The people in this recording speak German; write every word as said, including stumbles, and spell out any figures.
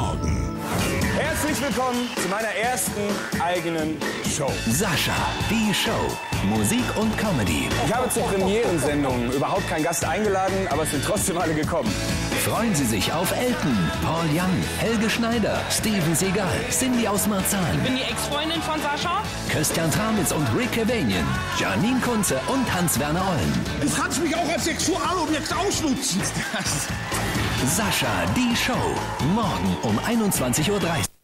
Morgen. Herzlich willkommen zu meiner ersten eigenen Show. Sascha, die Show. Musik und Comedy. Ich habe zur Premierensendung überhaupt keinen Gast eingeladen, aber es sind trotzdem alle gekommen. Freuen Sie sich auf Elton, Paul Young, Helge Schneider, Steven Seagal, Cindy aus Marzahn. Ich bin die Ex-Freundin von Sascha. Christian Tramitz und Rick Cavanian, Janine Kunze und Hans-Werner Ollen. Du kannst mich auch als Sexualobjekt ausnutzen. Sascha, die Show. Morgen um einundzwanzig Uhr dreißig.